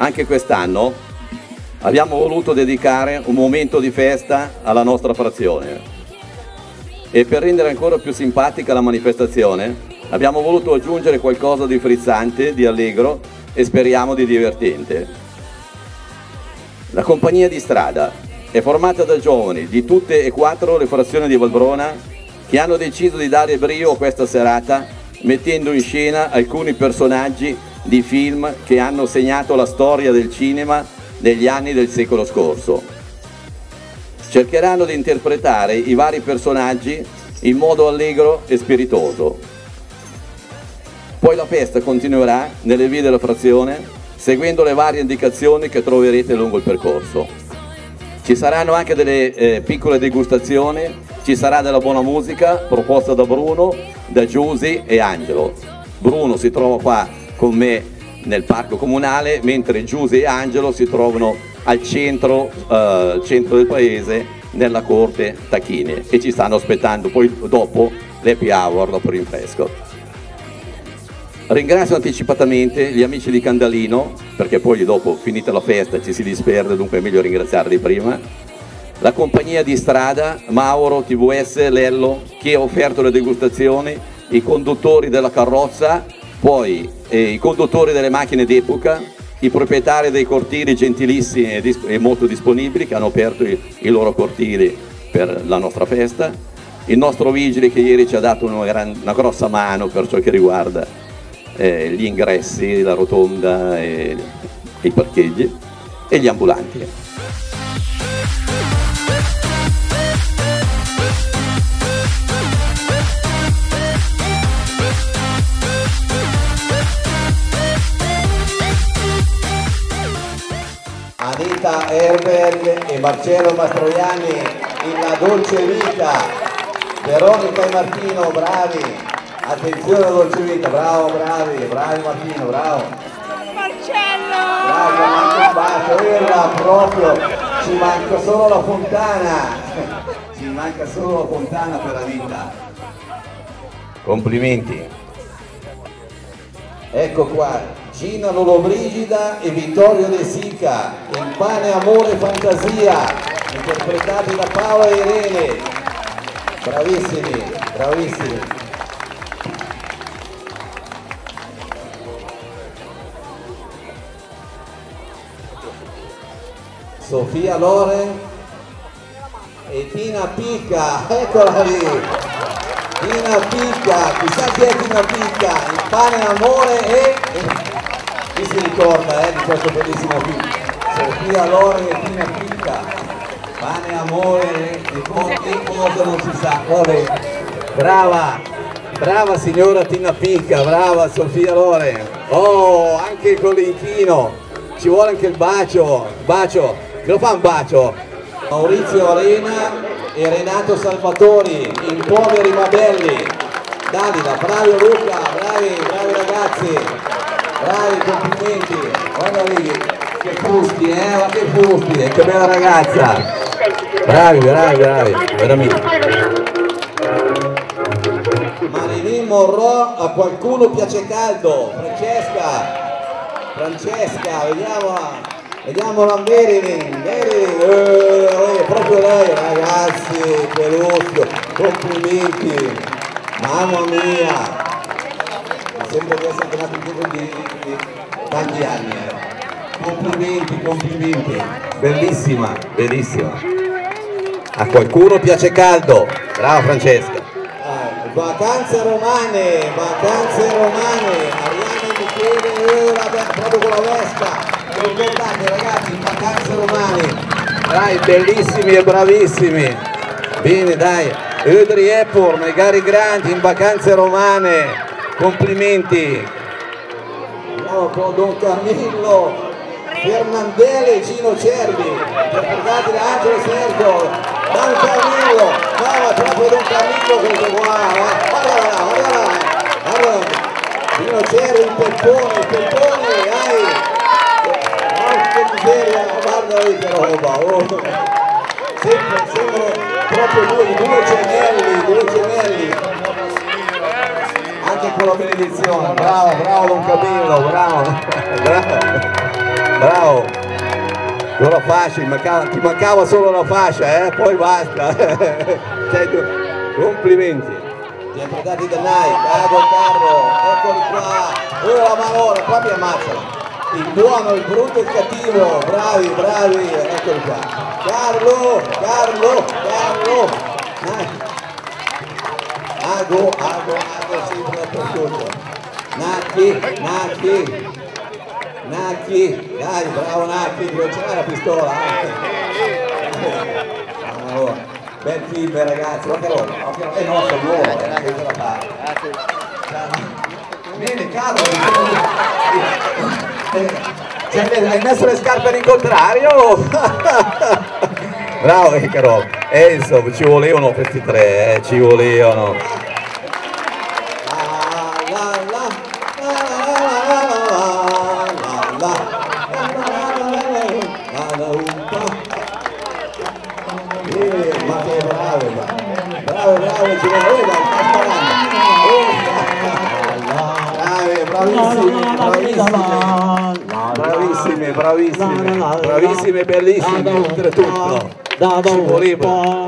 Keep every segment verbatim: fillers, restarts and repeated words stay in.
Anche quest'anno abbiamo voluto dedicare un momento di festa alla nostra frazione e per rendere ancora più simpatica la manifestazione abbiamo voluto aggiungere qualcosa di frizzante, di allegro e speriamo di divertente. La compagnia di strada è formata da giovani di tutte e quattro le frazioni di Valbrona che hanno deciso di dare brio a questa serata mettendo in scena alcuni personaggi di film che hanno segnato la storia del cinema negli anni del secolo scorso. Cercheranno di interpretare i vari personaggi in modo allegro e spiritoso. Poi la festa continuerà nelle vie della frazione seguendo le varie indicazioni che troverete lungo il percorso. Ci saranno anche delle eh, piccole degustazioni, ci sarà della buona musica proposta da Bruno, da Giusy e Angelo. Bruno si trova qua con me nel parco comunale, mentre Giusy e Angelo si trovano al centro, eh, centro del paese, nella corte Tachine, e ci stanno aspettando poi dopo l'happy hour, dopo il rinfresco. Ringrazio anticipatamente gli amici di Candalino, perché poi dopo, finita la festa, ci si disperde, dunque è meglio ringraziarli prima. La compagnia di strada, Mauro, T V S, Lello, che ha offerto le degustazioni, i conduttori della carrozza, poi eh, i conduttori delle macchine d'epoca, i proprietari dei cortili gentilissimi e, e molto disponibili che hanno aperto i, i loro cortili per la nostra festa, il nostro vigile che ieri ci ha dato una, gran, una grossa mano per ciò che riguarda eh, gli ingressi, la rotonda e, e i parcheggi, e gli ambulanti. Anita Herberg e Marcello Mastroianni in La Dolce Vita, Veronica e Martino, bravi, attenzione alla Dolce Vita, bravo, bravi, bravi Martino, bravo. Marcello! Bravo, manca un bacio, era proprio, ci manca solo la fontana, ci manca solo la fontana per Anita. Complimenti. Ecco qua. Gina Lollobrigida e Vittorio De Sica in Pane, Amore e Fantasia, interpretati da Paola e Irene, bravissimi, bravissimi. Sofia Loren e Tina Picca, eccola lì, Tina Picca, chissà chi è Tina Picca, in Pane, Amore e... Chi si ricorda eh, di questo bellissimo film? Sofia Loren e Tina Picca, Pane, Amore e cosa non si sa. Vabbè. Brava, brava signora Tina Picca, brava Sofia Loren. Oh, anche il collinchino, ci vuole anche il bacio, bacio, me lo fa un bacio? Maurizio Arena e Renato Salvatori in Poveri ma Belli. Dalila, bravi Luca, bravi, bravi ragazzi. Bravi, complimenti, guarda lì, che fusti, eh, ma che fusti, che bella ragazza, bravi, bravi, bravi, veramente. Marilyn Monroe, a qualcuno piace caldo, Francesca, Francesca, vediamola, vediamola Marilyn, Marilyn, eh, eh, proprio lei, ragazzi, che lusso, complimenti, mamma mia. Sembra di essere nato in di, di tanti anni, eh. Complimenti, complimenti, bellissima, bellissima. A qualcuno piace caldo, brava Francesca. Eh, vacanze romane, vacanze romane, Mariana e Michele, eh, vabbè, proprio con la Vespa, ricordate ragazzi, vacanze romane, dai, bellissimi e bravissimi, bene dai, Audrey Hepburn e Gary Grant in vacanze romane. Complimenti. Andiamo con Don Camillo, Fernandele e Gino Cervi, interpretati da Angelo Sergio. Don Camillo, no, ma proprio Don Camillo questo qua, eh. Guarda là, guarda là, guarda, Gino Cervi, il Peppone, il Peppone, dai. Porca miseria, guarda lì che roba, oh. Sempre, sembrano proprio due, due gemelli, due gemelli. Anche ecco la benedizione, bravo, bravo Don Camillo, bravo, bravo, bravo. Non la fascia, ti mancava, ti mancava solo la fascia, eh? Poi basta. Complimenti. Ti ha portati da Nike, ah Don Carlo, eccoli qua. Oh la malora, qua mi ammazzano. Il buono, il brutto e il cattivo, bravi, bravi, eccoli qua. Carlo, Carlo, Carlo. Dai. Ago, Ago, Ago, sempre dappertutto. Nacchi, Nacchi, Nacchi, dai, bravo Nacchi, non c'è la pistola. Allora, bel film ragazzi, guarda che roba, eh no, sono nuovo, eh, che ce la fa. Bene, Carlo, eh, hai messo le scarpe all'incontrario? Bravo, che roba. E insomma, ci volevano questi tre, eh, ci volevano. Ma che bravo, bravo, bravo, ci vuole, bravi, bravissimi, bravissimi, bravissimi, bravissimi, bellissimi, oltretutto. Ci voleva.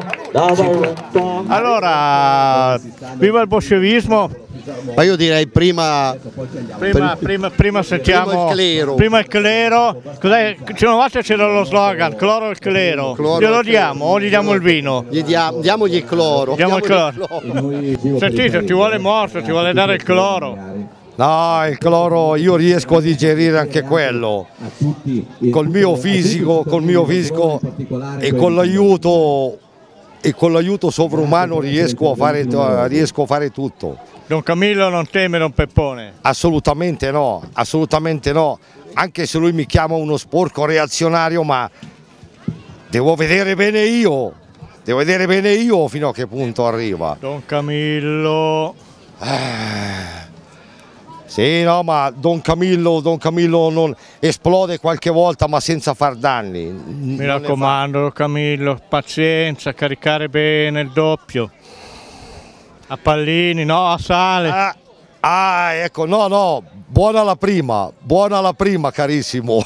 Allora, viva il bolscevismo. Ma io direi prima prima, prima, prima sentiamo prima il clero, prima il clero. Cos'è? Una volta c'era lo slogan cloro il clero, cloro glielo il diamo o gli diamo il vino? Gli diamo, diamogli il cloro, diamo il cloro. Il cloro. Sentite, ci vuole morso, ci vuole dare il cloro. No, il cloro io riesco a digerire anche quello col mio fisico, col mio fisico e con l'aiuto e con l'aiuto sovrumano riesco a fare, riesco a fare tutto. Don Camillo non teme Don Peppone? Assolutamente no, assolutamente no, anche se lui mi chiama uno sporco reazionario, ma devo vedere bene io, devo vedere bene io fino a che punto arriva. Don Camillo... Eh, sì, no, ma Don Camillo, Don Camillo non esplode qualche volta ma senza far danni. Mi raccomando, Don Camillo, pazienza, caricare bene il doppio. A pallini, no, a sale. Ah, ah, ecco, no, no, buona la prima, buona la prima, carissimo.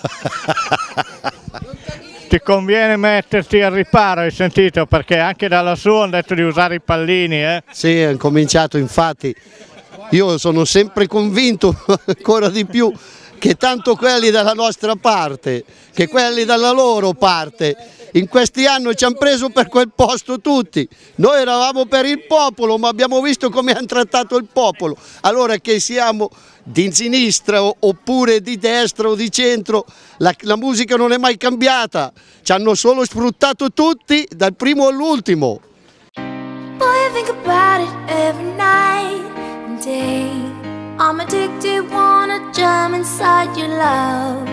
Ti conviene metterti al riparo, hai sentito? Perché anche da lassù hanno detto di usare i pallini, eh? Sì, hanno cominciato, infatti. Io sono sempre convinto, ancora di più, che tanto quelli dalla nostra parte, che quelli dalla loro parte, in questi anni ci hanno preso per quel posto tutti. Noi eravamo per il popolo, ma abbiamo visto come hanno trattato il popolo. Allora che siamo di sinistra oppure di destra o di centro, la, la musica non è mai cambiata. Ci hanno solo sfruttato tutti, dal primo all'ultimo. Boy, I think about it every night and day. I'm addicted, wanna jump inside your love.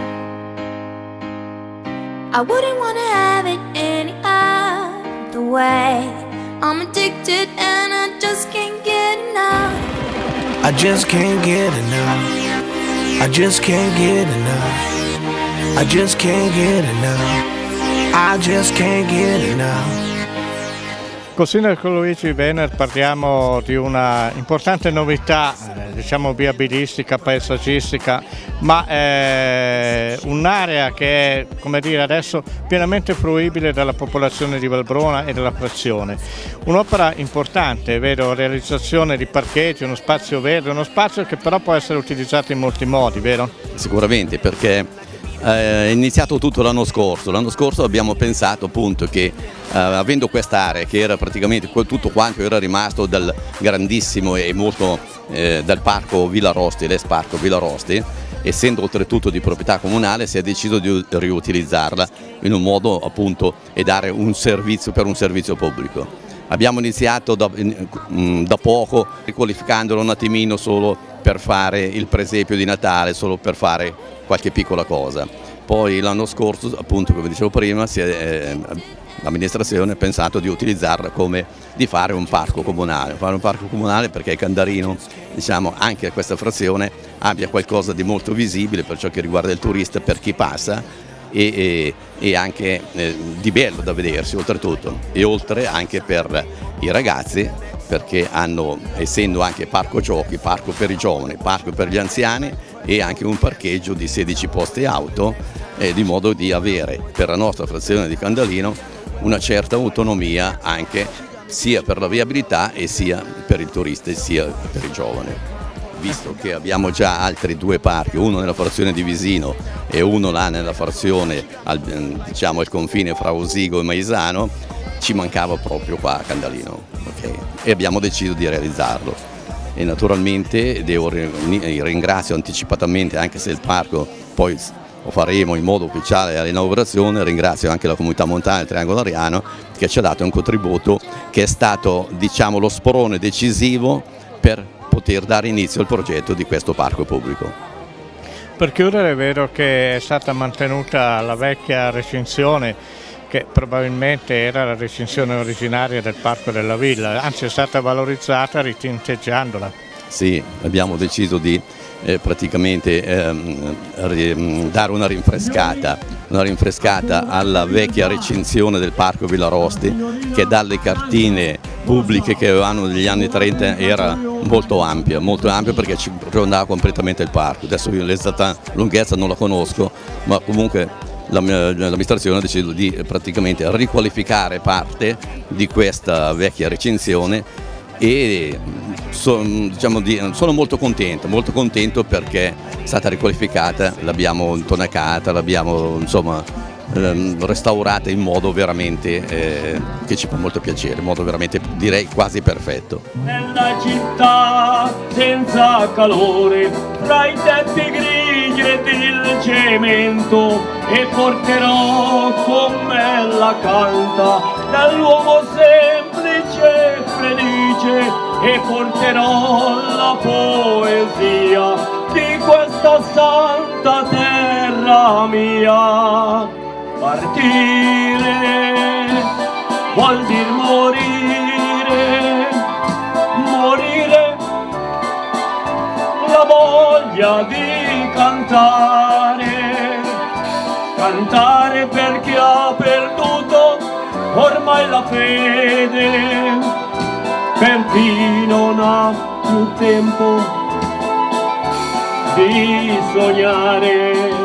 I wouldn't wanna have it any other way. I'm addicted and I just can't get enough. I just can't get enough. I just can't get enough. I just can't get enough. I just can't get enough. Così con Luigi Venner parliamo di una importante novità, eh, diciamo viabilistica, paesaggistica, ma è un'area che è, come dire, adesso pienamente fruibile dalla popolazione di Valbrona e della frazione. Un'opera importante, vedo, realizzazione di parcheggi, uno spazio verde, uno spazio che però può essere utilizzato in molti modi, vero? Sicuramente, perché è iniziato tutto l'anno scorso. L'anno scorso abbiamo pensato appunto che eh, avendo quest'area che era praticamente tutto quanto era rimasto dal grandissimo e molto eh, dal parco Villarosti, l'ex parco Villarosti, essendo oltretutto di proprietà comunale, si è deciso di riutilizzarla in un modo appunto e dare un servizio per un servizio pubblico. Abbiamo iniziato da, da poco riqualificandolo un attimino solo per fare il presepio di Natale, solo per fare qualche piccola cosa. Poi l'anno scorso, appunto come dicevo prima, eh, l'amministrazione ha pensato di utilizzarla come di fare un parco comunale. Fare un parco comunale perché Candarino, diciamo, anche questa frazione abbia qualcosa di molto visibile per ciò che riguarda il turista, per chi passa, e, e, e anche eh, di bello da vedersi oltretutto, e oltre anche per i ragazzi perché hanno, essendo anche parco giochi, parco per i giovani, parco per gli anziani e anche un parcheggio di sedici posti auto, eh, di modo di avere per la nostra frazione di Candalino una certa autonomia anche sia per la viabilità e sia per il turista e sia per i giovani. Visto che abbiamo già altri due parchi, uno nella frazione di Visino e uno là nella frazione al, diciamo, al confine fra Osigo e Maisano, ci mancava proprio qua a Candalino, okay? E abbiamo deciso di realizzarlo. E naturalmente devo, ringrazio anticipatamente, anche se il parco poi lo faremo in modo ufficiale all'inaugurazione, ringrazio anche la comunità montana del Triangolo Ariano che ci ha dato un contributo che è stato, diciamo, lo sporone decisivo per poter dare inizio al progetto di questo parco pubblico. Per chiudere, è vero che è stata mantenuta la vecchia recinzione, che probabilmente era la recinzione originaria del Parco della Villa, anzi è stata valorizzata ritinteggiandola. Sì, abbiamo deciso di eh, praticamente eh, dare una rinfrescata, una rinfrescata alla vecchia recinzione del Parco Villarosti, che dalle cartine pubbliche che avevano negli anni trenta era molto ampia, molto ampia perché ci rondava completamente il parco. Adesso io l'esatta lunghezza non la conosco, ma comunque l'amministrazione ha deciso di praticamente riqualificare parte di questa vecchia recinzione e son, diciamo di, sono molto contento, molto contento perché è stata riqualificata, l'abbiamo intonacata, l'abbiamo insomma restaurata in modo veramente eh, che ci fa molto piacere, in modo veramente direi quasi perfetto. Nella città senza calore, fra i tetti grigi ed il cemento, e porterò con me la canta dall'uomo semplice e felice, e porterò la poesia di questa santa terra mia. Partire vuol dir morire, morire, la voglia di cantare, cantare per chi ha perduto ormai la fede, per chi non ha più tempo di sognare.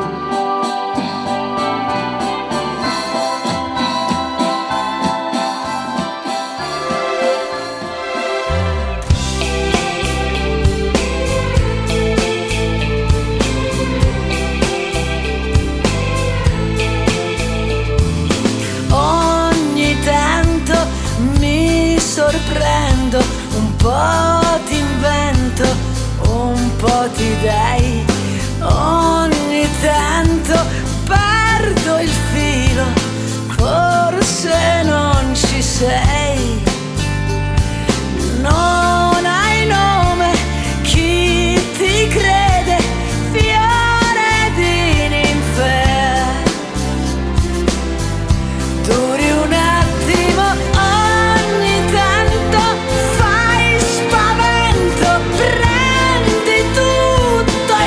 Sorprendo, un po' ti invento, un po' ti dai, ogni tanto perdo il filo, forse non ci sei, non hai nome, chi ti crede, fiore di ninfea, duri un attimo. Prendi tutto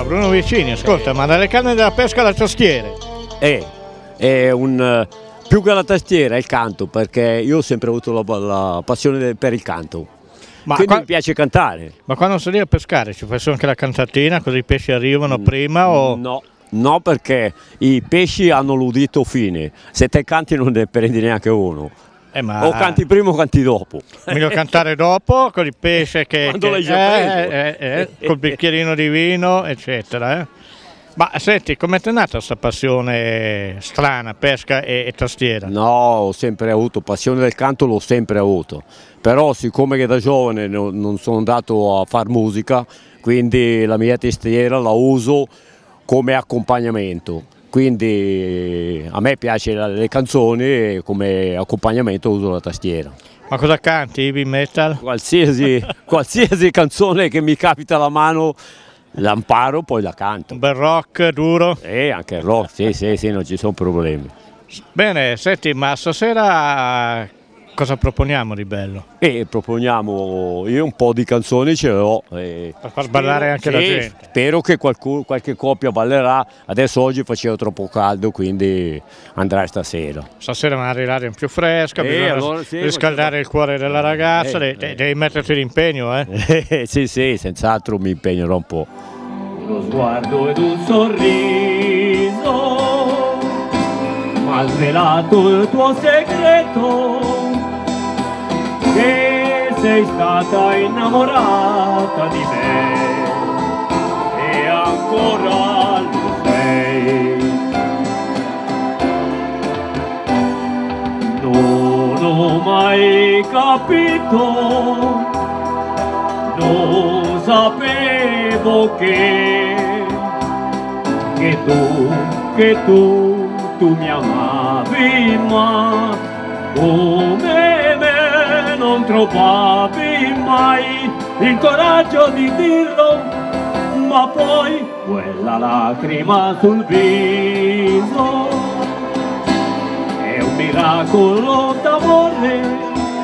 Bruno Vicini, ascolta, ma dalle canne della pesca alla tastiere? È, è un, più che la tastiera è il canto, perché io ho sempre avuto la, la passione del- per il canto. Ma Quindi qua- mi piace cantare. Ma quando sei lì a pescare ci fai su anche la cantatina, così i pesci arrivano prima o... No, no, perché i pesci hanno l'udito fine. Se te canti non ne prendi neanche uno. Eh, ma- O canti prima o canti dopo. Meglio cantare dopo con il pesce che, Quando che- l'hai già eh, preso. eh, eh, col bicchierino di vino, eccetera. eh. Ma senti, com'è nata questa passione strana, pesca e, e tastiera? No, ho sempre avuto passione del canto, l'ho sempre avuto. Però siccome che da giovane no- non sono andato a far musica, quindi la mia tastiera la uso come accompagnamento. Quindi a me piace la- le canzoni e come accompagnamento uso la tastiera. Ma cosa canti, heavy metal? Qualsiasi, qualsiasi canzone che mi capita alla mano la imparo, poi la canto. Un bel rock duro? E anche il rock, sì, sì, sì, non ci sono problemi. Bene, senti, ma stasera cosa proponiamo di bello? E proponiamo, io un po' di canzoni ce l'ho. Per far ballare anche la gente. Spero che qualcuno, qualche coppia ballerà. Adesso oggi faceva troppo caldo, quindi andrà stasera. Stasera magari l'aria è più fresca, Eh, bisogna allora sì, riscaldare il cuore della ragazza, Eh, de- de- devi metterti l'impegno, eh? Eh, sì, sì, senz'altro mi impegnerò un po'. Uno sguardo ed un sorriso m'ha svelato il tuo segreto, che sei stata innamorata di me e ancora lo sei. Non ho mai capito, non sapevo che, che tu, che tu, tu mi amavi, ma come me non trovavi mai il coraggio di dirlo, ma poi quella lacrima sul viso è un miracolo d'amore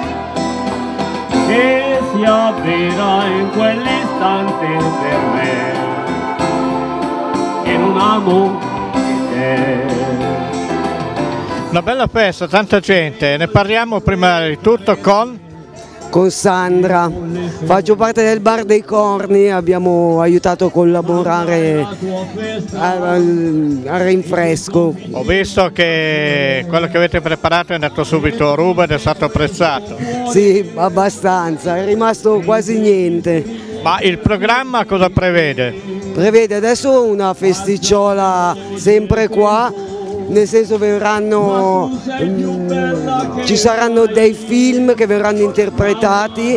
che si avvera in quell'istante per me, che non amo che te. Una bella festa, tanta gente, ne parliamo prima di tutto con... Con Sandra, faccio parte del Bar dei Corni, abbiamo aiutato a collaborare al, al rinfresco. Ho visto che quello che avete preparato è andato subito a ruba ed è stato apprezzato. Sì, abbastanza, è rimasto quasi niente. Ma il programma cosa prevede? Prevede adesso una festicciola sempre qua, nel senso verranno, mm, ci saranno dei film che verranno interpretati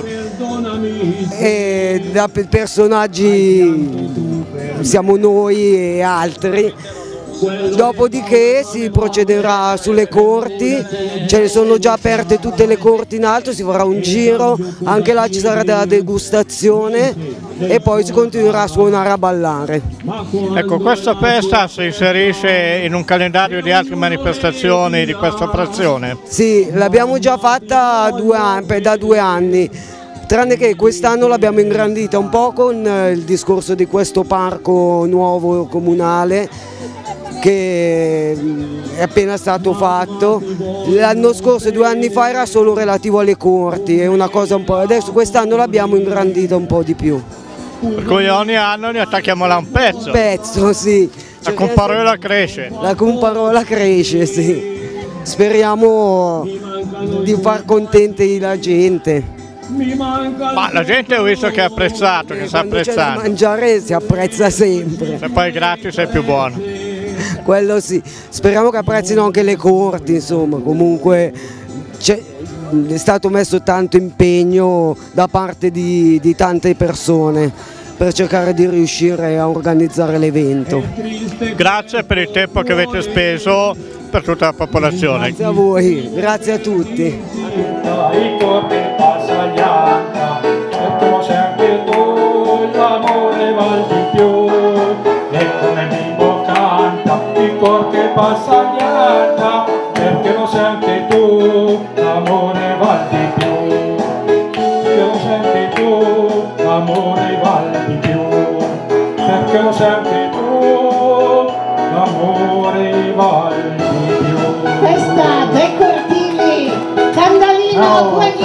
e da pe- personaggi, siamo noi e altri. Dopodiché si procederà sulle corti, ce ne sono già aperte tutte le corti in alto, si farà un giro, anche là ci sarà della degustazione e poi si continuerà a suonare, a ballare. Ecco, questa festa si inserisce in un calendario di altre manifestazioni di questa frazione? Sì, l'abbiamo già fatta due anni, da due anni, tranne che quest'anno l'abbiamo ingrandita un po' con il discorso di questo parco nuovo comunale che è appena stato fatto. L'anno scorso, due anni fa, era solo relativo alle corti, è una cosa un po'. Adesso quest'anno l'abbiamo ingrandita un po' di più. Per cui ogni anno ne attacchiamo là un pezzo? Un pezzo, sì. La comparola cresce? La comparola cresce, sì. Speriamo di far contenti la gente. Ma la gente ho visto che ha apprezzato, che sta Quando c'è da apprezzando. mangiare si apprezza sempre. Se poi è gratis è più buono. Quello sì, speriamo che apprezzino anche le corti, insomma, comunque c'è- è stato messo tanto impegno da parte di, di tante persone per cercare di riuscire a organizzare l'evento. Grazie per il tempo che avete speso per tutta la popolazione. Grazie a voi, grazie a tutti. I corpi passa gli anni, e tu sei anche tu, l'amore val di più, e come mi canta, il cuore che passa gli anni, perché lo sei anche tu, l'amore val di più, perché lo sei anche tu, l'amore val di più, perché lo sei anche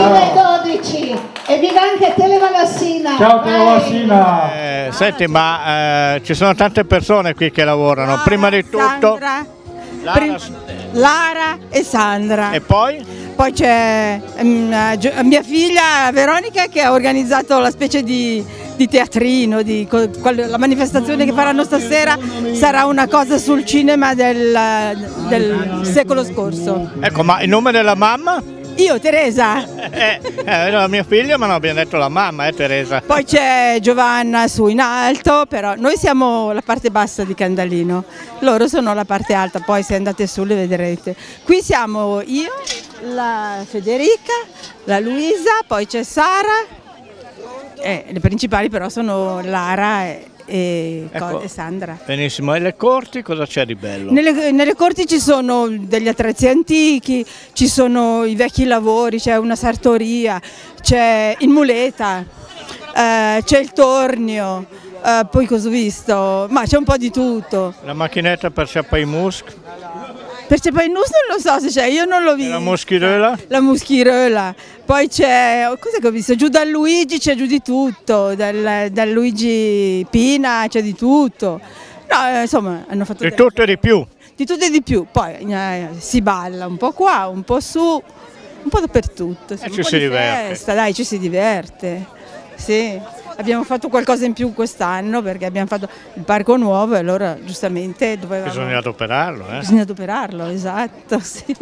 alle dodici. E viva anche Televalassina. Ciao Televalassina. Eh, senti, ma eh, ci sono tante persone qui che lavorano. Lara, Prima di tutto Sandra, Lara, Prim- Lara e Sandra. E poi? Poi c'è um, mia figlia Veronica che ha organizzato la specie di, di teatrino, di, la manifestazione che faranno stasera sarà una cosa sul cinema del, del secolo scorso. Ecco, ma il nome della mamma? Io, Teresa. Eh, eh, la mia figlia, ma non abbiamo detto la mamma, eh, Teresa. Poi c'è Giovanna su in alto, però noi siamo la parte bassa di Candalino, loro sono la parte alta, poi se andate su le vedrete. Qui siamo io, la Federica, la Luisa, poi c'è Sara, eh, le principali però sono Lara e, e, ecco, e Sandra. Benissimo, e le corti cosa c'è di bello? Nelle, nelle corti ci sono degli attrezzi antichi, ci sono i vecchi lavori, c'è una sartoria, c'è il muleta, eh, c'è il tornio, eh, poi cosa ho visto? Ma c'è un po' di tutto. La macchinetta per sciappare i musk? Per Cepai Nus non lo so se c'è, io non l'ho visto. La moschirella? La moschirella. Poi c'è, cos'è che ho visto? Giù dal Luigi c'è giù di tutto, dal, dal Luigi Pina c'è di tutto. No, eh, insomma, hanno fatto... Di delle... tutto e di più? Di tutto e di più. Poi eh, si balla un po' qua, un po' su, un po' dappertutto. E ci si diverte. Festa, dai, ci si diverte. Sì. Abbiamo fatto qualcosa in più quest'anno perché abbiamo fatto il parco nuovo e allora giustamente dovevamo... Bisogna adoperarlo, eh? Bisogna adoperarlo, esatto, sì.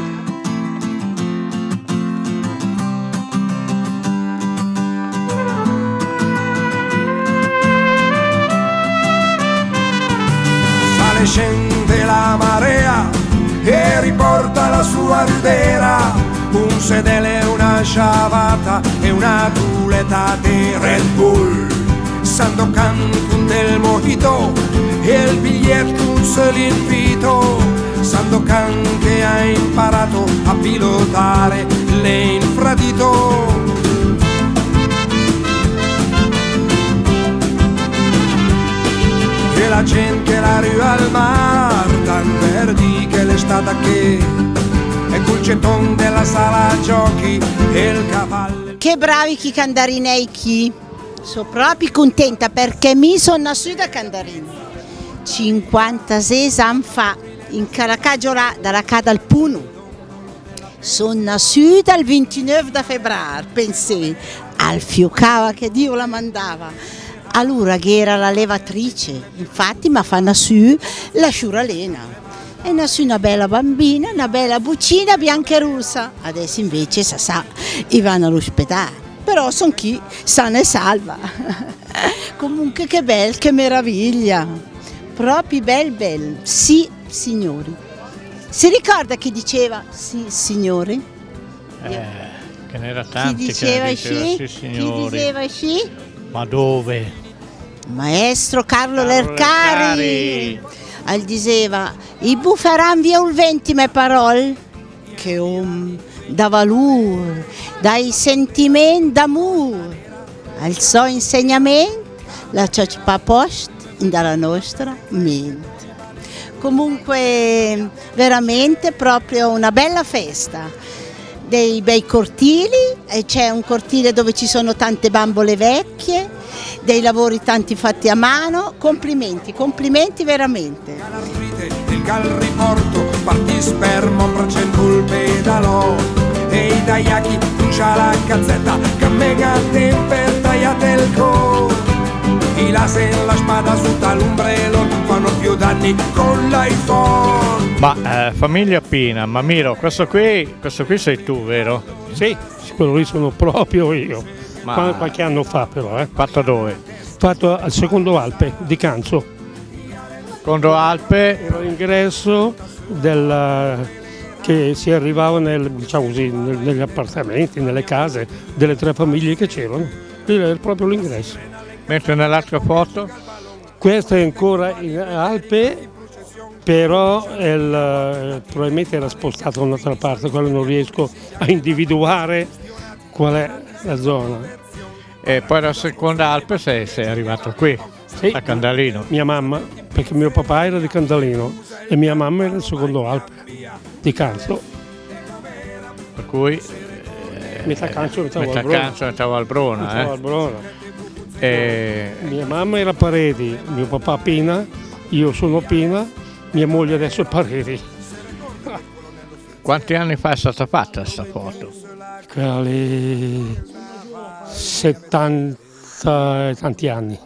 Sale, scende la marea e riporta la sua ridera, un sedele, una sciavata e una culetta di Red Bull. Sandokan con del mojito e il biglietto un solo invito. Sandokan che ha imparato a pilotare l'infradito. E la gente la arriva al mar, tan verdi che l'estate che e col ceton della sala giochi e il cavallo. Che bravi chi candarinei chi! Sono proprio contenta perché mi sono nasciuta a Candarini. cinquantasei anni fa, in Caracagiola, dalla Cada al Puno. Sono nasciuta il ventinove di febbraio, pensai, al fiocava che Dio la mandava. Allora che era la levatrice, infatti mi fa nascere la sciuralena. E nasce una bella bambina, una bella buccina bianca e russa. Adesso invece sa sa, i vanno all'ospedale. Però sono chi sana e salva. Comunque che bel, che meraviglia. Proprio bel bel. Sì, signori. Si ricorda chi diceva sì, signori? Eh, che ne era tanti chi diceva, che diceva sì, sì, signori. Chi diceva sì? Ma dove? Maestro Carlo, Carlo Lercari. Lercari. Al diceva, i bufferan via un venti me parole, che um, da valore, dai sentimenti d'amore, al suo insegnamento, la ciocca post dalla nostra mente. Comunque veramente proprio una bella festa, dei bei cortili, e c'è un cortile dove ci sono tante bambole vecchie, dei lavori tanti fatti a mano, complimenti, complimenti veramente. Il gal riporto, parti sperma, bracendo il pedalo, e i daiaki, brucia la cazzetta, che mega temper tagliate il co. I laser, la spada su tal'ombrello, fanno più danni con l'iPhone. Ma eh, famiglia Pina, Mamiro, questo qui, questo qui sei tu, vero? Sì, quello lì sono proprio io. Ma... qualche anno fa però. Eh. Fatto dove? Fatto al secondo Alpe di Canzo. Secondo Alpe? Ero all'ingresso del, che si arrivava nel, diciamo così, nel, negli appartamenti, nelle case delle tre famiglie che c'erano. Lì era proprio l'ingresso. Mentre nell'altra foto? Questa è ancora in Alpe, però il, probabilmente era spostato da un'altra parte, quello non riesco a individuare qual è la zona. E poi la seconda Alpe sei, sei arrivato qui, sì, a Candalino. Mia mamma, perché mio papà era di Candalino e mia mamma era del secondo Alpe, di Canzo. Per cui eh, metà Cancio, metà, metà Valbrona. Cancio, metà Valbrona. Metà Eh. Valbrona. E... Mia mamma era Paredi, mio papà Pina, io sono Pina, mia moglie adesso è Paredi. Quanti anni fa è stata fatta questa foto? Alle settanta e tanti anni.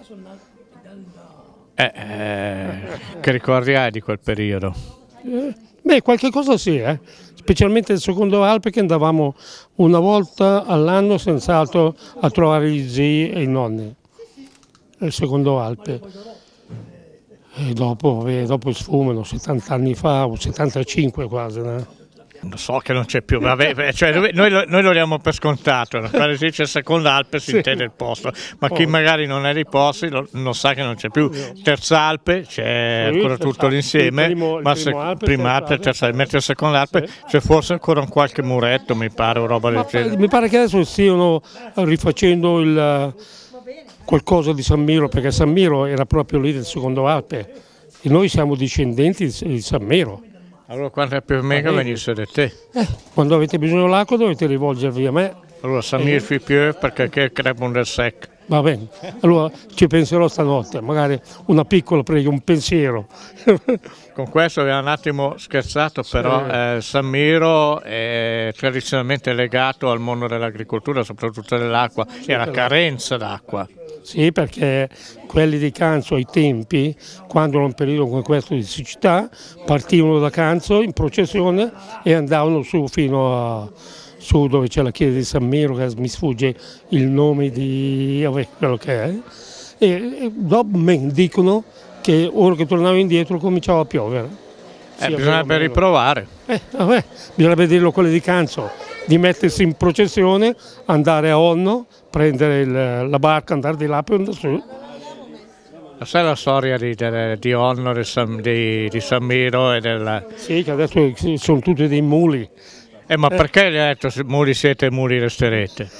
Eh, eh, che ricordi hai di quel periodo? Eh, beh, qualche cosa sì, eh. Specialmente il secondo Alpe, che andavamo una volta all'anno senz'altro a trovare gli zii e i nonni. Il secondo Alpe. E dopo, beh, dopo sfumano, settanta anni fa, o settantacinque quasi, no? Lo so che non c'è più, vabbè, cioè, noi, lo, noi lo diamo per scontato, quando si dice seconda Alpe si sì. intende il posto, ma chi magari non è dei posti lo, non sa che non c'è più. Terza Alpe c'è ancora tutto l'insieme, primo, ma se, Alpe, prima Alpe, terza Alpe, mentre seconda Alpe sì. c'è forse ancora un qualche muretto, mi pare, o roba del genere. Mi pare che adesso stiano rifacendo il, qualcosa di San Miro, perché San Miro era proprio lì del secondo Alpe e noi siamo discendenti di San Miro. Allora quando è più meglio venisse da te. Eh, quando avete bisogno dell'acqua dovete rivolgervi a me. Allora Samir fi più perché che crebbe un del sec. Va bene, allora ci penserò stanotte, magari una piccola prega, un pensiero. Con questo abbiamo un attimo scherzato, però sì. eh, San Miro è tradizionalmente legato al mondo dell'agricoltura, soprattutto dell'acqua, sì, e alla carenza d'acqua. Sì, perché quelli di Canzo ai tempi, quando era un periodo come questo di siccità, partivano da Canzo in processione e andavano su fino a su dove c'è la chiesa di San Miro, che mi sfugge il nome di vabbè, quello che è, e, e dopo mi dicono che ora che tornavo indietro cominciava a piovere. Eh, bisognerebbe riprovare. Eh, vabbè, bisognerebbe dirlo a quelli di Canzo, di mettersi in processione, andare a Onno, prendere il, la barca, andare di là e andare su. Sai la storia di, di Onno, di San, di, di San Miro e del... Sì, che adesso sono tutti dei muli. Eh, ma perché gli ha detto muri siete e muri resterete?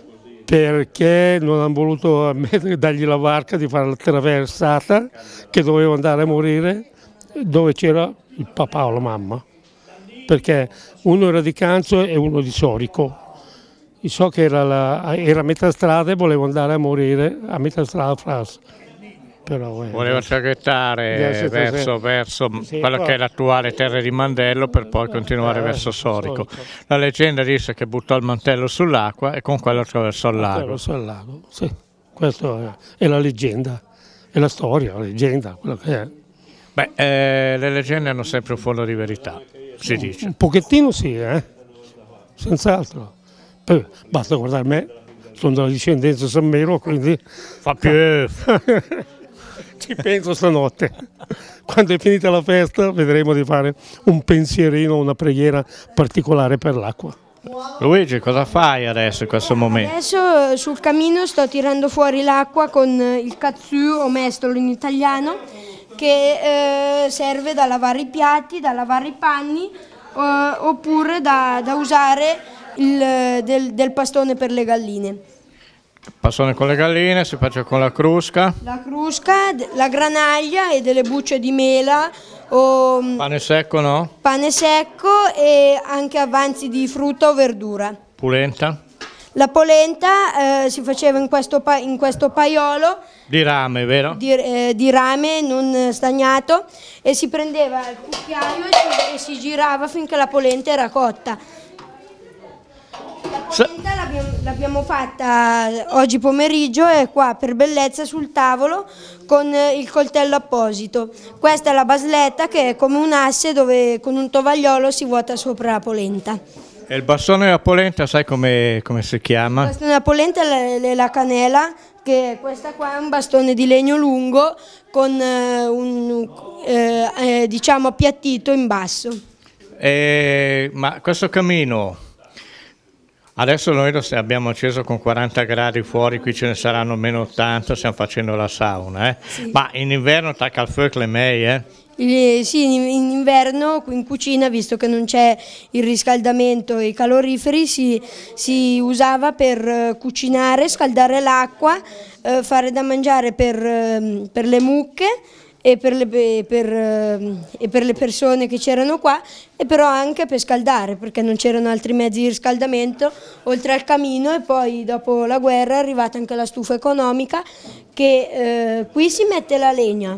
Perché non hanno voluto dargli la barca di fare la traversata, che doveva andare a morire, dove c'era il papà o la mamma. Perché uno era di Canzo e uno di Sorico. Io so che era, la, era a metà strada e voleva andare a morire a metà strada Fras. Però, eh, voleva traghettare verso, verso sì, quello poi, che è l'attuale terra di Mandello per poi continuare eh, verso Sorico. Sorico. La leggenda dice che buttò il mantello sull'acqua e con quello attraversò il lago. Attraversò il lago, sì. Questa è la leggenda, è la storia, la leggenda, quello che è. Beh, eh, le leggende hanno sempre un fondo di verità, si dice. Un pochettino sì, eh? Senz'altro. Poi basta guardare me, sono della discendenza San Miro, quindi... Fa più... Ci penso stanotte, quando è finita la festa vedremo di fare un pensierino, una preghiera particolare per l'acqua. Luigi, cosa fai adesso in questo momento? Adesso sul camino sto tirando fuori l'acqua con il katsu o mestolo in italiano, che eh, serve da lavare i piatti, da lavare i panni eh, oppure da, da usare il, del, del pastone per le galline. Passone con le galline, si faccia con la crusca. La crusca, la granaglia e delle bucce di mela. O pane secco, no? Pane secco e anche avanzi di frutta o verdura. Polenta? La polenta eh, si faceva in questo, pa in questo paiolo. Di rame, vero? Di, eh, di rame non stagnato, e si prendeva il cucchiaio e si, e si girava finché la polenta era cotta. La polenta l'abbiamo fatta oggi pomeriggio, è qua per bellezza sul tavolo con il coltello apposito. Questa è la basletta, che è come un asse dove con un tovagliolo si vuota sopra la polenta. E il bastone della polenta sai come, come si chiama? Il bastone della polenta è la canela, che questa qua è un bastone di legno lungo con eh, un eh, eh, diciamo appiattito in basso. E, ma questo camino... Adesso noi lo abbiamo acceso con quaranta gradi fuori, qui ce ne saranno meno ottanta, stiamo facendo la sauna, eh? Sì. Ma in inverno attacca al fuoco le mei, eh? Il, sì, in, in inverno qui in cucina, visto che non c'è il riscaldamento e i caloriferi, si, si usava per uh, cucinare, scaldare l'acqua, uh, fare da mangiare per, uh, per le mucche e per le, per, e per le persone che c'erano qua, e però anche per scaldare, perché non c'erano altri mezzi di riscaldamento oltre al camino. E poi dopo la guerra è arrivata anche la stufa economica, che eh, qui si mette la legna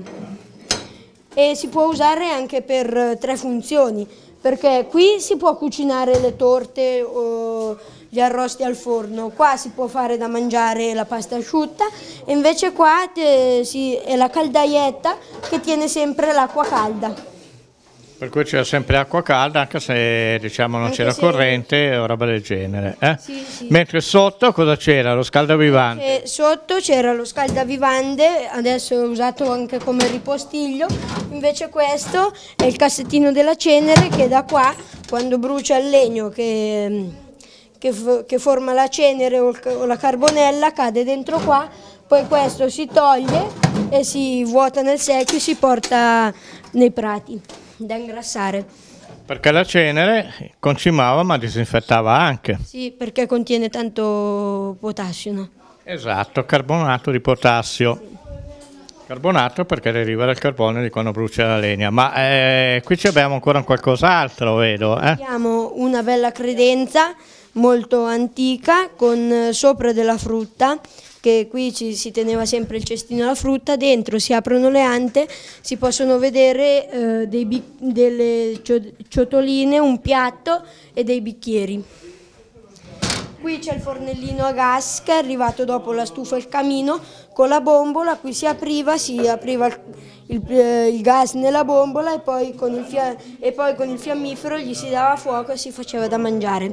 e si può usare anche per tre funzioni, perché qui si può cucinare le torte o gli arrosti al forno, qua si può fare da mangiare la pasta asciutta, e invece qua te, si, è la caldaietta che tiene sempre l'acqua calda. Per cui c'era sempre acqua calda, anche se diciamo non c'era se... corrente o roba del genere. Eh? Sì, sì. Mentre sotto cosa c'era? Lo scaldavivante? E sotto c'era lo scaldavivante, adesso è usato anche come ripostiglio. Invece questo è il cassettino della cenere, che da qua, quando brucia il legno che, che, che forma la cenere o, il, o la carbonella, cade dentro qua. Poi questo si toglie e si vuota nel secchio e si porta nei prati da ingrassare. Perché la cenere concimava ma disinfettava anche. Sì, perché contiene tanto potassio, no? Esatto, carbonato di potassio. Carbonato perché deriva dal carbone di quando brucia la legna. Ma eh, qui abbiamo ancora qualcos'altro, vedo. Eh? Abbiamo una bella credenza molto antica con sopra della frutta, che qui ci si teneva sempre il cestino alla frutta, dentro si aprono le ante, si possono vedere eh, dei delle ciotoline, un piatto e dei bicchieri. Qui c'è il fornellino a gas che è arrivato dopo la stufa e il camino, con la bombola. Qui si apriva, si apriva il, il, il gas nella bombola e poi, con il fia, e poi con il fiammifero gli si dava fuoco e si faceva da mangiare.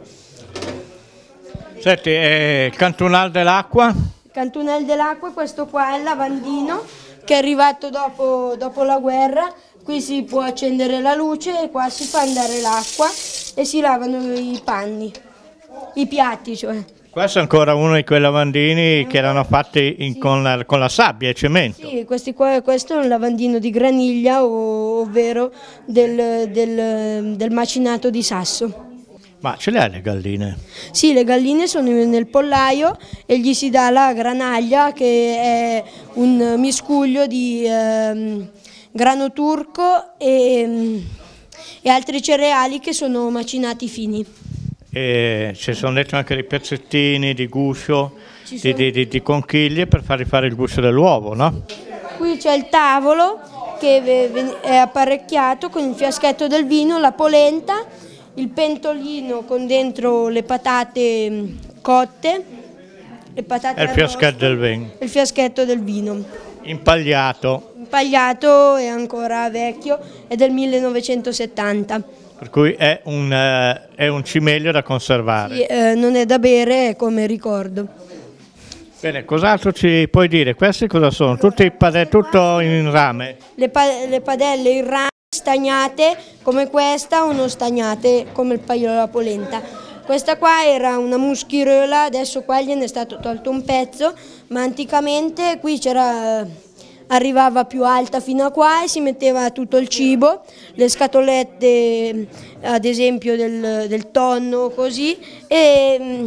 Senti, eh, il cantunal dell'acqua? Cantunel dell'acqua, questo qua è il lavandino che è arrivato dopo, dopo la guerra. Qui si può accendere la luce e qua si fa andare l'acqua e si lavano i panni, i piatti cioè. Questo è ancora uno di quei lavandini che erano fatti in, sì. con, la, con la sabbia e cemento. Sì, questi qua, questo è un lavandino di graniglia, o, ovvero del, del, del macinato di sasso. Ma ce le hai le galline? Sì, le galline sono nel pollaio e gli si dà la granaglia, che è un miscuglio di eh, grano turco e, e altri cereali che sono macinati fini. E ci sono dentro anche dei pezzettini di guscio, di, di, di, di conchiglie per fargli fare il guscio dell'uovo, no? Qui c'è il tavolo che è apparecchiato con il fiaschetto del vino, la polenta, il pentolino con dentro le patate cotte, le patate e il fiaschetto del vino. Il fiaschetto del vino. Impagliato. Impagliato, è ancora vecchio, è del millenovecentosettanta. Per cui è un, eh, è un cimelio da conservare. Sì, eh, non è da bere, come ricordo. Bene, cos'altro ci puoi dire? Questi cosa sono? Tutti pade- tutto in rame? Le, pa le padelle in rame, stagnate come questa, o non stagnate come il paio della polenta. Questa qua era una muschirola, adesso qua gliene è stato tolto un pezzo, ma anticamente qui c'era, arrivava più alta fino a qua e si metteva tutto il cibo, le scatolette ad esempio del, del tonno, così, e,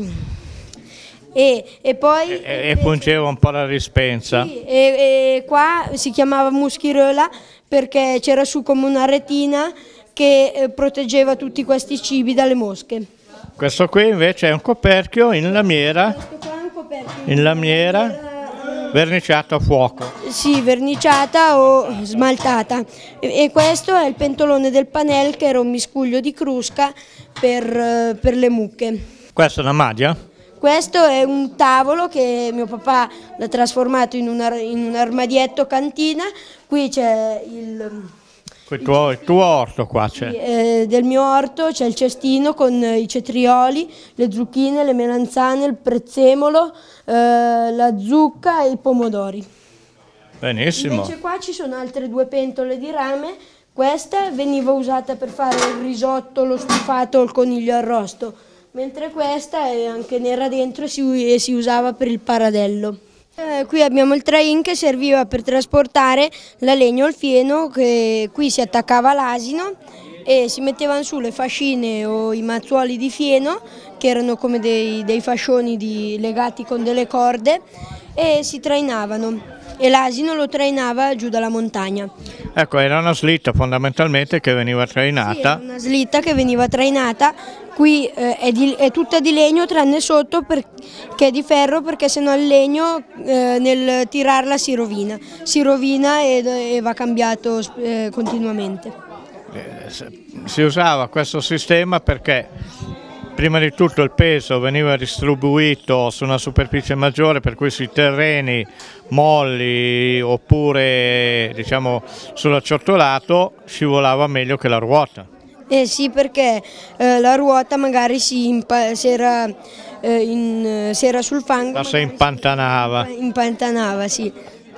e, e poi... E, e fungeva un po' la dispensa. Sì, e, e qua si chiamava muschirola perché c'era su come una retina che eh, proteggeva tutti questi cibi dalle mosche. Questo qui invece è un coperchio in lamiera, Questo qua è un coperchio in lamiera verniciato a fuoco. Sì, verniciata o smaltata. E, e questo è il pentolone del panel, che era un miscuglio di crusca per, per le mucche. Questa è una madia? Questo è un tavolo che mio papà l'ha trasformato in, una, in un armadietto cantina. Qui c'è il... Il tuo, il tuo orto qua c'è? Sì, eh, del mio orto c'è il cestino con i cetrioli, le zucchine, le melanzane, il prezzemolo, eh, la zucca e i pomodori. Benissimo. Invece qua ci sono altre due pentole di rame. Questa veniva usata per fare il risotto, lo stufato o il coniglio arrosto, mentre questa è anche nera dentro e si, e si usava per il paradello. Eh, qui abbiamo il train che serviva per trasportare la legna o il fieno, che qui si attaccava all'asino e si mettevano su le fascine o i mazzuoli di fieno, che erano come dei, dei fascioni di, legati con delle corde, e si trainavano. e l'asino lo trainava giù dalla montagna. Ecco, era una slitta fondamentalmente che veniva trainata. Sì, era una slitta che veniva trainata, qui eh, è, di, è tutta di legno tranne sotto per, che è di ferro, perché sennò il legno eh, nel tirarla si rovina, si rovina e, e va cambiato eh, continuamente. Eh, si usava questo sistema perché prima di tutto il peso veniva distribuito su una superficie maggiore, per cui sui terreni molli oppure diciamo sull'acciottolato scivolava meglio che la ruota. Eh sì, perché eh, la ruota magari si, si, era, eh, in, si era sul fango, ma si impantanava. Impantanava, sì.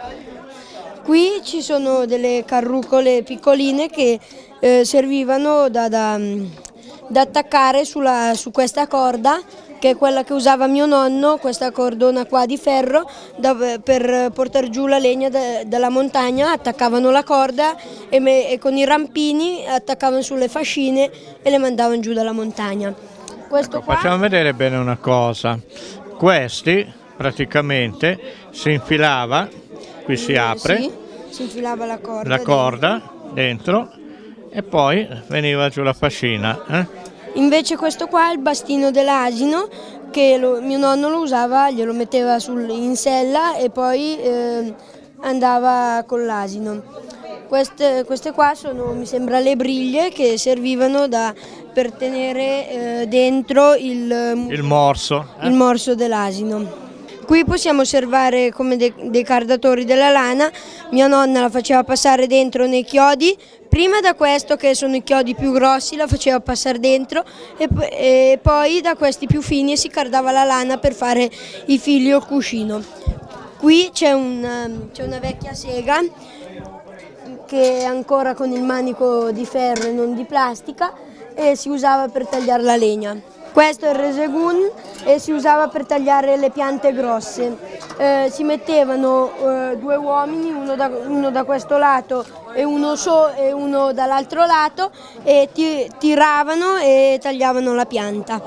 Qui ci sono delle carrucole piccoline che eh, servivano da, da, da attaccare sulla, su questa corda, che è quella che usava mio nonno, questa cordona qua di ferro, da, per portare giù la legna da, dalla montagna. Attaccavano la corda e, me, e con i rampini attaccavano sulle fascine e le mandavano giù dalla montagna. Questo ecco, qua... Facciamo vedere bene una cosa. Questi praticamente si infilava, qui si apre, sì, si infilava la corda, la corda dentro, dentro e poi veniva giù la fascina. Eh? Invece questo qua è il bastino dell'asino, che lo, mio nonno lo usava, glielo metteva sul, in sella e poi eh, andava con l'asino. Queste, queste qua sono, mi sembra, le briglie che servivano da, per tenere eh, dentro il, il morso, eh? il morso dell'asino. Qui possiamo osservare come dei, dei cardatori della lana. Mia nonna la faceva passare dentro nei chiodi, prima da questo, che sono i chiodi più grossi, la faceva passare dentro e, e poi da questi più fini si cardava la lana per fare i fili o cuscino. Qui c'è una, c'è una vecchia sega che è ancora con il manico di ferro e non di plastica e si usava per tagliare la legna. Questo è il resegun e si usava per tagliare le piante grosse. Eh, si mettevano eh, due uomini, uno da, uno da questo lato e uno, so, e uno dall'altro lato, e ti, tiravano e tagliavano la pianta.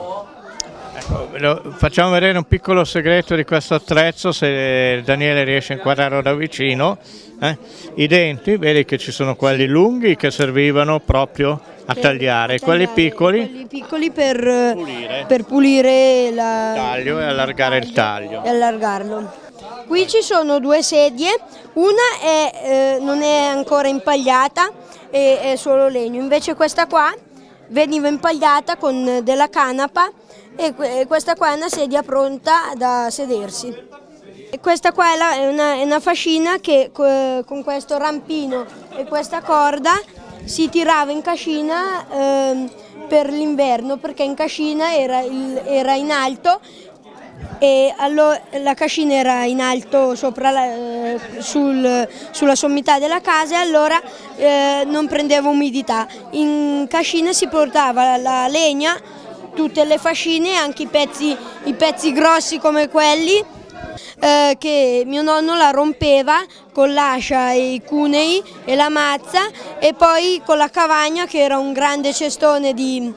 Ecco, facciamo vedere un piccolo segreto di questo attrezzo, se Daniele riesce a inquadrarlo da vicino. Eh? I denti, vedi che ci sono quelli lunghi che servivano proprio a per, tagliare, a tagliare quelli piccoli, quelli piccoli per pulire, per pulire la, il taglio e allargare il taglio. E allargarlo. Qui ci sono due sedie, una è, eh, non è ancora impagliata, è, è solo legno, invece questa qua veniva impagliata con della canapa e, e questa qua è una sedia pronta da sedersi. E questa qua è, la, è, una, è una fascina che con questo rampino e questa corda si tirava in cascina eh, per l'inverno, perché in cascina era, il, era in alto e allora la cascina era in alto sopra la, eh, sul, sulla sommità della casa e allora eh, non prendeva umidità. In cascina si portava la, la legna, tutte le fascine, anche i pezzi, i pezzi grossi come quelli, Eh, che mio nonno la rompeva con l'ascia e i cunei e la mazza, e poi con la cavagna, che era un grande cestone di,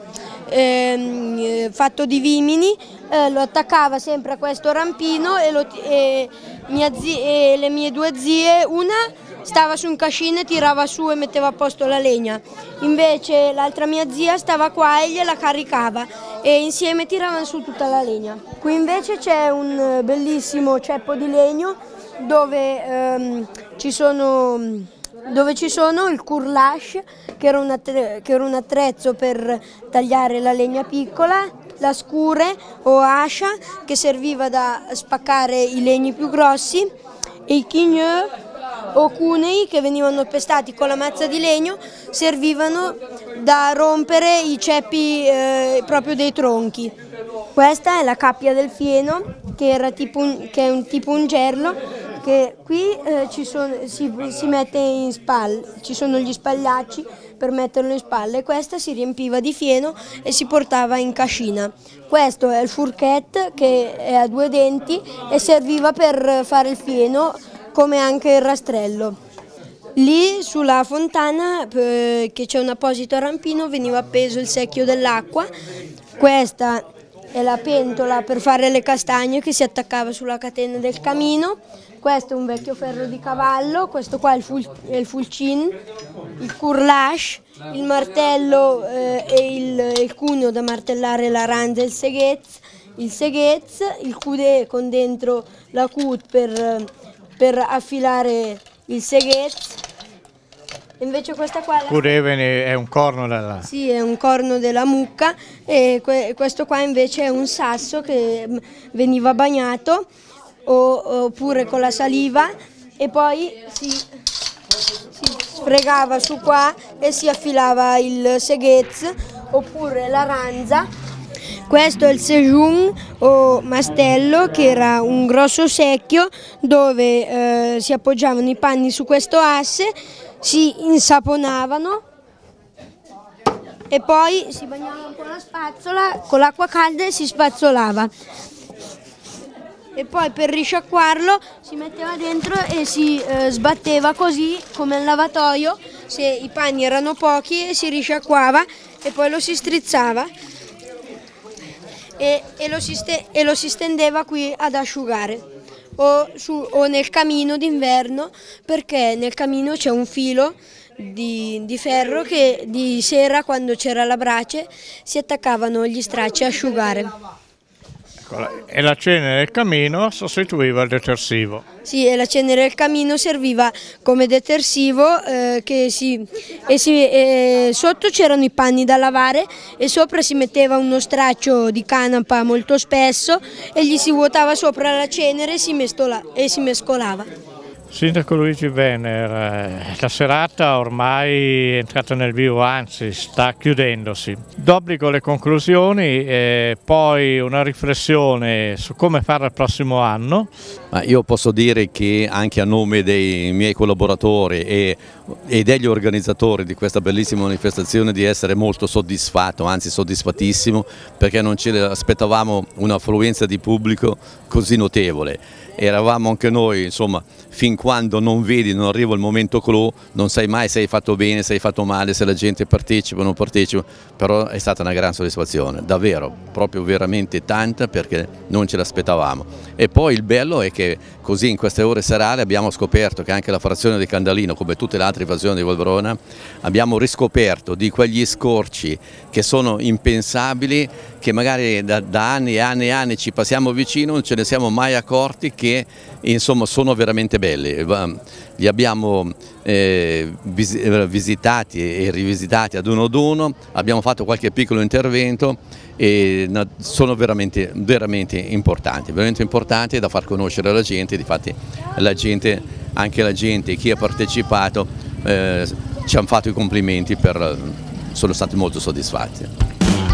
ehm, fatto di vimini, eh, lo attaccava sempre a questo rampino e, lo, e, mia zi, e le mie due zie, una stava su un cascina e tirava su e metteva a posto la legna, invece l'altra mia zia stava qua e gliela caricava e insieme tiravano su tutta la legna. Qui invece c'è un bellissimo ceppo di legno dove, ehm, ci, sono, dove ci sono il courlache, che era, un che era un attrezzo per tagliare la legna piccola, la scure o ascia, che serviva da spaccare i legni più grossi, e i quigneux o cunei, che venivano pestati con la mazza di legno, servivano da rompere i ceppi eh, proprio dei tronchi. Questa è la cappia del fieno, che, era tipo un, che è un tipo un gerlo, che qui eh, ci sono, si, si mette in spalle, ci sono gli spagliacci per metterlo in spalle, e questa si riempiva di fieno e si portava in cascina. Questo è il fourchette, che è a due denti e serviva per fare il fieno, come anche il rastrello. Lì sulla fontana, eh, che c'è un apposito rampino, veniva appeso il secchio dell'acqua. Questa è la pentola per fare le castagne che si attaccava sulla catena del camino. Questo è un vecchio ferro di cavallo, questo qua è il, ful è il fulcin, il courlache, il martello eh, e il, il cuneo da martellare la ranza e il seghez, il seghez, il coudé con dentro la cut per, per affilare il seghez. Invece questa qua è un corno della... Sì, è un corno della mucca e que questo qua invece è un sasso che veniva bagnato o, oppure con la saliva e poi si, si sfregava su qua e si affilava il seghez oppure la ranza. Questo è il sejun o mastello, che era un grosso secchio dove eh, si appoggiavano i panni su questo asse, si insaponavano e poi si bagnavano con la spazzola, con l'acqua calda e si spazzolava. E poi per risciacquarlo si metteva dentro e si eh, sbatteva così come al lavatoio, se i panni erano pochi, e si risciacquava e poi lo si strizzava e, e, lo, si e lo si stendeva qui ad asciugare. O, su, o nel camino d'inverno, perché nel camino c'è un filo di, di ferro che di sera, quando c'era la brace, si attaccavano gli stracci a asciugare. E la cenere del camino sostituiva il detersivo. Sì, e la cenere del camino serviva come detersivo eh, che si, e si, e sotto c'erano i panni da lavare e sopra si metteva uno straccio di canapa molto spesso e gli si vuotava sopra la cenere e si, mestola, e si mescolava. Sindaco Luigi Venner, la serata ormai è entrata nel vivo, anzi sta chiudendosi. D'obbligo le conclusioni e poi una riflessione su come fare il prossimo anno. Ma io posso dire che anche a nome dei miei collaboratori e, e degli organizzatori di questa bellissima manifestazione di essere molto soddisfatto, anzi soddisfattissimo, perché non ci aspettavamo un'affluenza di pubblico così notevole. Eravamo anche noi, insomma, fin quando non vedi, non arriva il momento clou, non sai mai se hai fatto bene, se hai fatto male, se la gente partecipa o non partecipa, però è stata una gran soddisfazione, davvero, proprio veramente tanta, perché non ce l'aspettavamo. E poi il bello è che così in queste ore serali abbiamo scoperto che anche la frazione di Candalino, come tutte le altre frazioni di Valverona, abbiamo riscoperto di quegli scorci che sono impensabili, che magari da, da anni e anni e anni ci passiamo vicino, non ce ne siamo mai accorti, che insomma sono veramente belli. Li abbiamo eh, visitati e rivisitati ad uno ad uno, abbiamo fatto qualche piccolo intervento e sono veramente, veramente importanti, veramente importanti da far conoscere alla gente. Difatti la gente, anche la gente, chi ha partecipato eh, ci hanno fatto i complimenti, per, sono stati molto soddisfatti.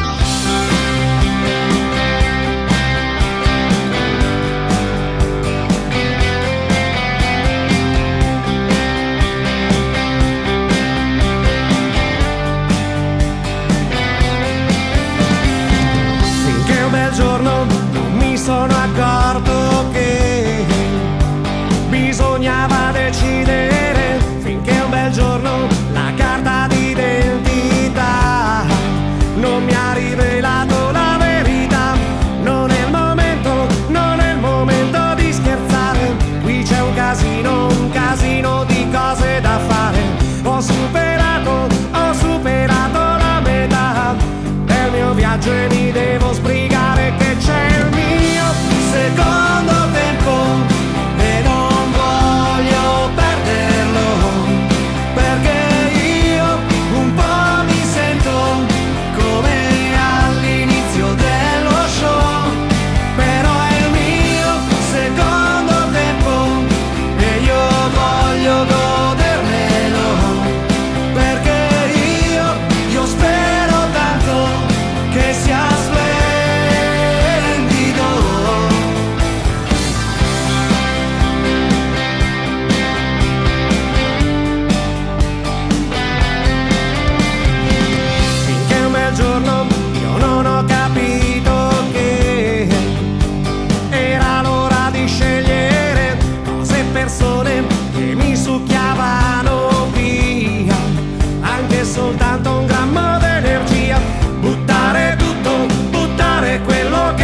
Giorno non mi sono accorto che bisognava decidere, finché un bel giorno la carta d'identità non mi ha rivelato la verità. Non è il momento, non è il momento di scherzare, qui c'è un casino, un casino di cose da fare. Ho superato, ho superato la metà del mio viaggio e mi devo sbrigare, che c'è il mio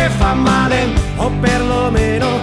che fa male, o perlomeno